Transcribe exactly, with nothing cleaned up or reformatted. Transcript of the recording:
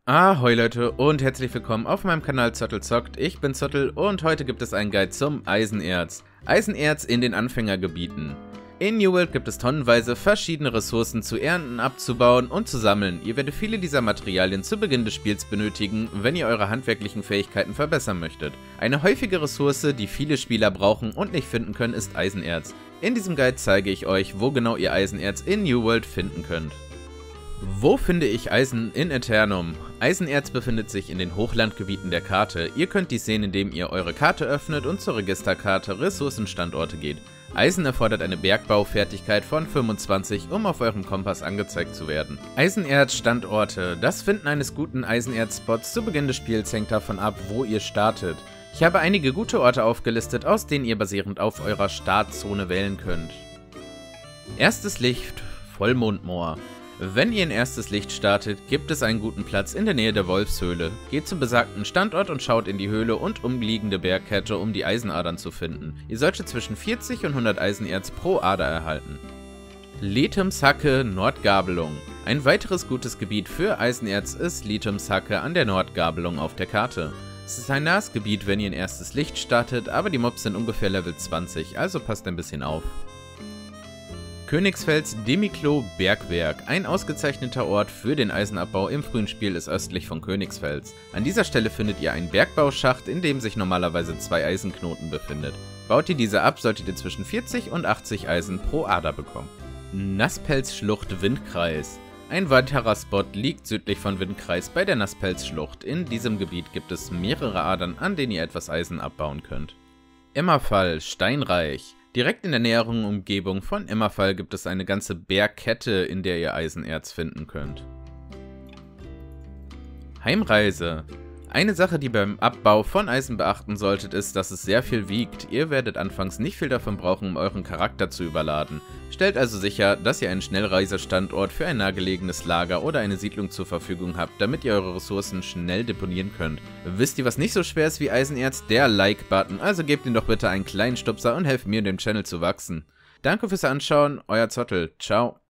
Ahoi Leute und herzlich willkommen auf meinem Kanal Zottel zockt. Ich bin Zottel und heute gibt es einen Guide zum Eisenerz. Eisenerz in den Anfängergebieten. In New World gibt es tonnenweise verschiedene Ressourcen zu ernten, abzubauen und zu sammeln. Ihr werdet viele dieser Materialien zu Beginn des Spiels benötigen, wenn ihr eure handwerklichen Fähigkeiten verbessern möchtet. Eine häufige Ressource, die viele Spieler brauchen und nicht finden können, ist Eisenerz. In diesem Guide zeige ich euch, wo genau ihr Eisenerz in New World finden könnt. Wo finde ich Eisen in Aeternum? Eisenerz befindet sich in den Hochlandgebieten der Karte. Ihr könnt dies sehen, indem ihr eure Karte öffnet und zur Registerkarte Ressourcenstandorte geht. Eisen erfordert eine Bergbaufertigkeit von fünfundzwanzig, um auf eurem Kompass angezeigt zu werden. Eisenerzstandorte. Das Finden eines guten Eisenerzspots zu Beginn des Spiels hängt davon ab, wo ihr startet. Ich habe einige gute Orte aufgelistet, aus denen ihr basierend auf eurer Startzone wählen könnt. Erstes Licht, Vollmondmoor. Wenn ihr in erstes Licht startet, gibt es einen guten Platz in der Nähe der Wolfshöhle. Geht zum besagten Standort und schaut in die Höhle und umliegende Bergkette, um die Eisenadern zu finden. Ihr solltet zwischen vierzig und hundert Eisenerz pro Ader erhalten. Litumshacke Nordgabelung. Ein weiteres gutes Gebiet für Eisenerz ist Litumshacke an der Nordgabelung auf der Karte. Es ist ein nahes Gebiet, wenn ihr in erstes Licht startet, aber die Mobs sind ungefähr Level zwanzig, also passt ein bisschen auf. Königsfels Demiklo Bergwerk. Ein ausgezeichneter Ort für den Eisenabbau im frühen Spiel ist östlich von Königsfels. An dieser Stelle findet ihr einen Bergbauschacht, in dem sich normalerweise zwei Eisenknoten befindet. Baut ihr diese ab, solltet ihr zwischen vierzig und achtzig Eisen pro Ader bekommen. Nasspelzschlucht Windkreis. Ein weiterer Spot liegt südlich von Windkreis bei der Nasspelzschlucht. In diesem Gebiet gibt es mehrere Adern, an denen ihr etwas Eisen abbauen könnt. Immerfall Steinreich. Direkt in der näheren Umgebung von Immerfall gibt es eine ganze Bergkette, in der ihr Eisenerz finden könnt. Heimreise. Eine Sache, die beim Abbau von Eisen beachten solltet, ist, dass es sehr viel wiegt. Ihr werdet anfangs nicht viel davon brauchen, um euren Charakter zu überladen. Stellt also sicher, dass ihr einen Schnellreisestandort für ein nahegelegenes Lager oder eine Siedlung zur Verfügung habt, damit ihr eure Ressourcen schnell deponieren könnt. Wisst ihr, was nicht so schwer ist wie Eisenerz? Der Like-Button. Also gebt ihm doch bitte einen kleinen Stupser und helft mir, dem Channel zu wachsen. Danke fürs Anschauen, euer Zottel. Ciao.